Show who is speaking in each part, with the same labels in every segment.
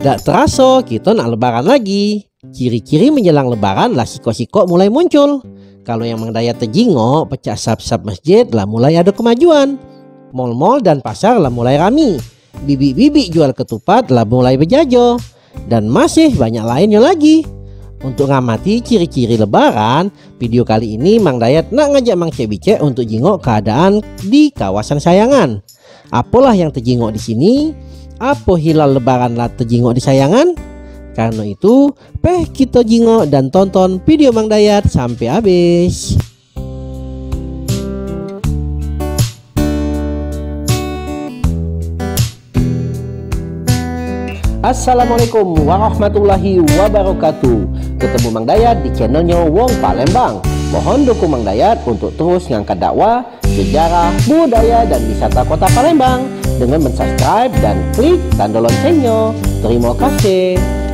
Speaker 1: Dak terasa kita nak lebaran lagi. Ciri-ciri menjelang lebaran lah siko-siko mulai muncul. Kalau yang Mang Dayat terjingok, pecah sap-sap masjid lah mulai ada kemajuan. Mal-mal dan pasar lah mulai rami. Bibi-bibi jual ketupat lah mulai berjajo. Dan masih banyak lainnya lagi. Untuk ngamati ciri-ciri lebaran, video kali ini Mang Dayat nak ngajak Mang Cek Bicek untuk jingok keadaan di kawasan Sayangan. Apalah yang terjingok di sini? Apa hilal lebaran lah terjingok di Sayangan? Karena itu, kita jingok dan tonton video Mang Dayat sampai habis. Assalamualaikum warahmatullahi wabarakatuh. Ketemu Mang Dayat di channelnya Wong Palembang. Mohon dukung Mang Dayat untuk terus ngangkat dakwah, sejarah, budaya, dan wisata kota Palembang dengan mensubscribe dan klik tanda loncengnya. Terima kasih.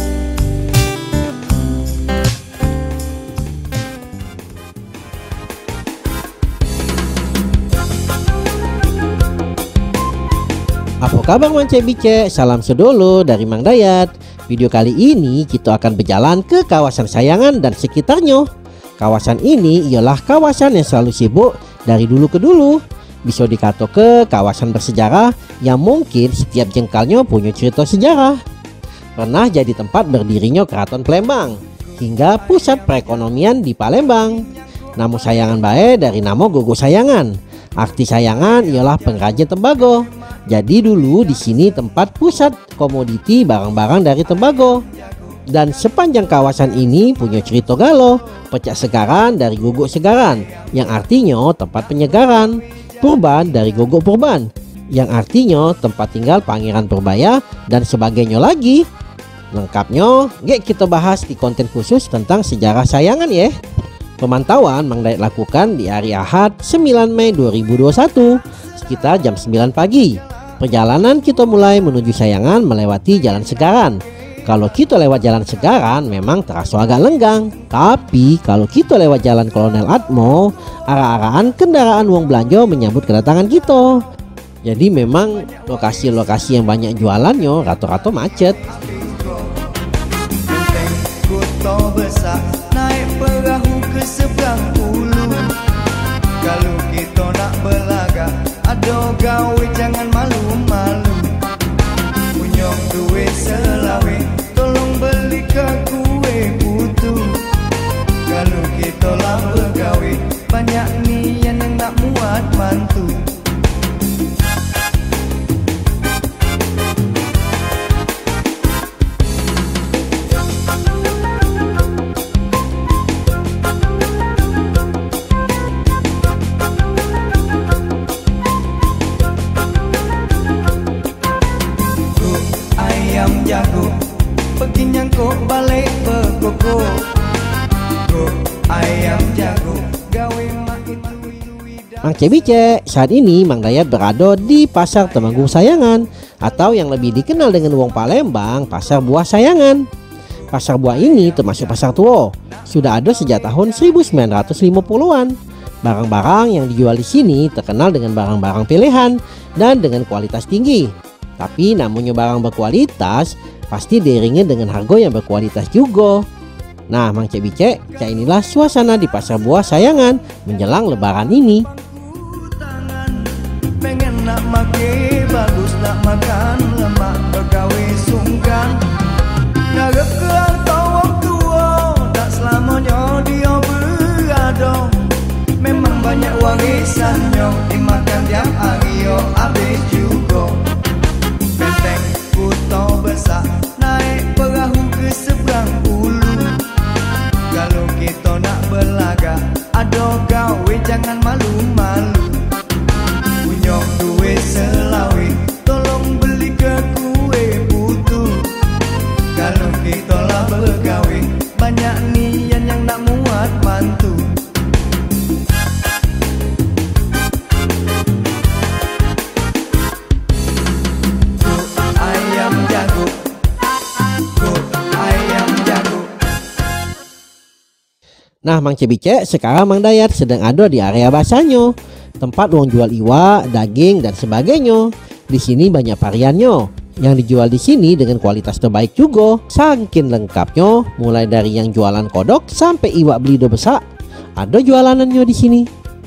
Speaker 1: Apa kabar Mang Cek Bicek? Salam sedolo dari Mang Dayat. Video kali ini kita akan berjalan ke kawasan Sayangan dan sekitarnya. Kawasan ini ialah kawasan yang selalu sibuk dari dulu ke dulu. Bisa dikata ke kawasan bersejarah yang mungkin setiap jengkalnya punya cerita sejarah. Pernah jadi tempat berdirinya Keraton Palembang hingga pusat perekonomian di Palembang. Nama Sayangan bae dari nama Gogo Sayangan. Arti Sayangan ialah pengrajin tembaga. Jadi dulu di sini tempat pusat komoditi barang-barang dari tembaga. Dan sepanjang kawasan ini punya cerita galo, pecak segaran dari Gogok Segaran yang artinya tempat penyegaran, Purban dari Gogok Purban yang artinya tempat tinggal Pangeran Purbaya dan sebagainya lagi. Lengkapnya kita bahas di konten khusus tentang sejarah Sayangan ya. Pemantauan Mang Dayat lakukan di hari Ahad 9 Mei 2021 sekitar jam 9 pagi. Perjalanan kita mulai menuju Sayangan melewati Jalan Segaran. Kalau kita lewat Jalan Segaran memang terasa agak lenggang. Tapi kalau kita lewat Jalan Kolonel Atmo, arah-arahan kendaraan uang belanja menyambut kedatangan kita. Jadi memang lokasi-lokasi yang banyak jualannya rata-rata macet. Naik perahu ke seberang ulu. Kalau kita nak berlaga, ada gawe jangan malu-malu. Punyong duit selawe, tolong beli ke kue putu. Kalau kita lah bergawe, banyak nian yang nak muat mantu. Jago, pergi nyangkuk balik berkoko. Go ayam jago, gawe makin lui-lui. Mang Cek Bicek, saat ini Mang Dayat berada di Pasar Temanggung Sayangan atau yang lebih dikenal dengan Wong Palembang, Pasar Buah Sayangan. Pasar buah ini termasuk pasar tua, sudah ada sejak tahun 1950-an. Barang-barang yang dijual di sini terkenal dengan barang-barang pilihan dan dengan kualitas tinggi. Tapi namanya barang berkualitas pasti diiringi dengan harga yang berkualitas juga. Nah Mang Cek Bicek, inilah suasana di Pasar Buah Sayangan menjelang lebaran ini. Pengen nak make bagus, nak makan lemak bergawe sungkan. Ngarep ke antau waktu tak selamanya dia berada. Memang banyak warisannya dimakan tiap hari habis juga. Benteng kota besar, naik perahu ke seberang ulu. Kalau kita nak berlaga, ada gawe jangan malu-malu. Punyong duit selawe, tolong beli ke kue putu. Kalau kita lah bergawe, banyak nian yang nak muat mantu. Nah Mang Cek Bicek, sekarang Mang Dayat sedang ada di area Basanyo, tempat uang jual iwa, daging dan sebagainya. Di sini banyak variannya, yang dijual di sini dengan kualitas terbaik juga. Saking lengkapnya, mulai dari yang jualan kodok sampai iwak belido besar, ada jualanannya di sini.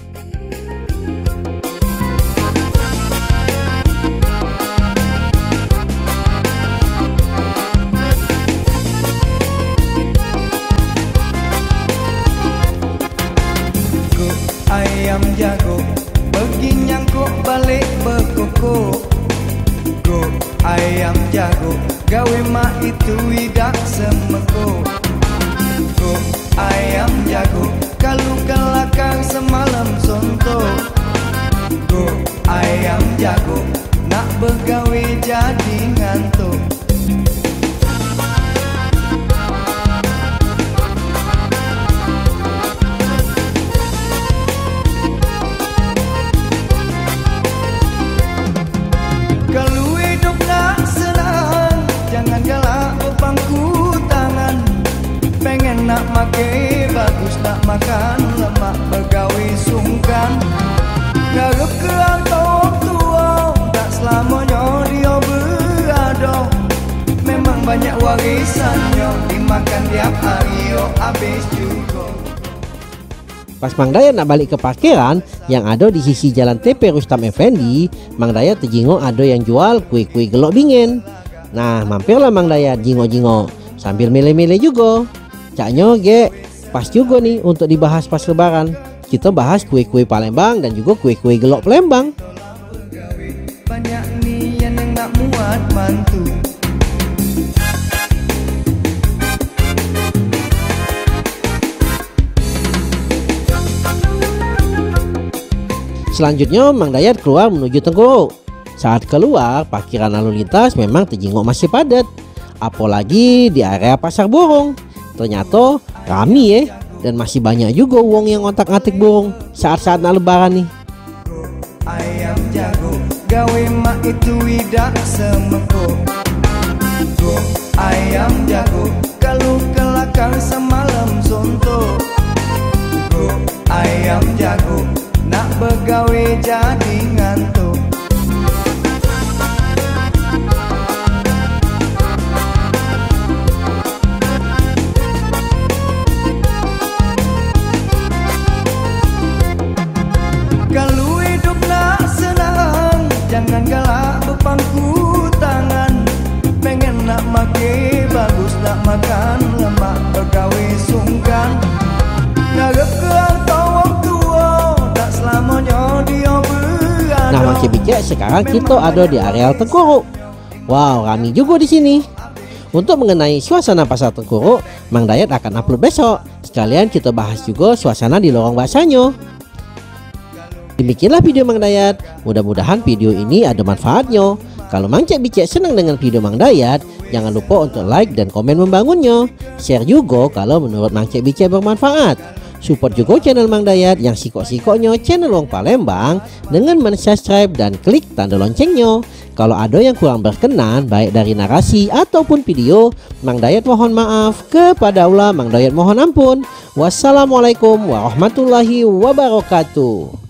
Speaker 2: Ayam jago pergi nyangkuk balik berkoko. Go ayam jago gawe mak itu tidak semeko. Go ayam jago kalau kelakar semalam sonto. Go ayam jago nak begawe jadi ngantuk. Kalau hidup nak senang, jangan galak bepangku tangan. Pengen nak make bagus, nak makan lemak begawi sungkan. Garap ke atau tua, tak selamanya dia berada. Memang banyak warisannya, dimakan tiap hari, habis juga.
Speaker 1: Pas Mang Dayat nak balik ke parkiran yang ada di sisi jalan TP Rustam Effendi, Mang Dayat terjingok ada yang jual kue-kue gelok bingen. Nah, mampirlah Mang Dayat jingok-jingok sambil milih-milih juga. Caknya ge pas juga nih untuk dibahas pas lebaran. Kita bahas kue-kue Palembang dan juga kue-kue gelok Palembang.
Speaker 2: Banyak nih yang nak muat mantu.
Speaker 1: Selanjutnya Mang Dayat keluar menuju Tengkuru. Saat keluar, parkiran lalu lintas memang terjingok masih padat. Apalagi di area pasar burung. Ternyata rame ya, dan masih banyak juga uang yang otak-atik burung saat-saat nak lebaran nih.
Speaker 2: Ayam jago gawe mak itu tidak semeko. Go ayam jago kalau kelakar semalam sonto. Go ayam jago nak begawe jadi ngantuk. Kalau hidup nak senang, jangan galak bepangku tangan. Pengen nak make bagus, nak makan lemak begawe sungkan. Ngarep ke atau wong tua, tak selamanya dia berada.
Speaker 1: Nah, Mang Cebicek, sekarang kita ada di areal Tengkuru. Wow, ramai juga di sini. Untuk mengenai suasana pasar Tengkuru, Mang Dayat akan upload besok. Sekalian kita bahas juga suasana di lorong bahasanya. Demikianlah video Mang Dayat. Mudah-mudahan video ini ada manfaatnya. Kalau Mang Cebicek senang dengan video Mang Dayat, jangan lupa untuk like dan komen membangunnya. Share juga kalau menurut Mang Cebicek bermanfaat. Support juga channel Mang Dayat yang sikok-sikoknya channel Wong Palembang dengan mensubscribe dan klik tanda loncengnya. Kalau ada yang kurang berkenan baik dari narasi ataupun video, Mang Dayat mohon maaf. Kepada Allah Mang Dayat mohon ampun. Wassalamualaikum warahmatullahi wabarakatuh.